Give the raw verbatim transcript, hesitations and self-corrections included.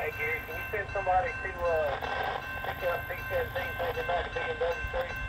Hey Gary, can you send somebody to uh, pick up P seventeen, take it back to B N S F Dash?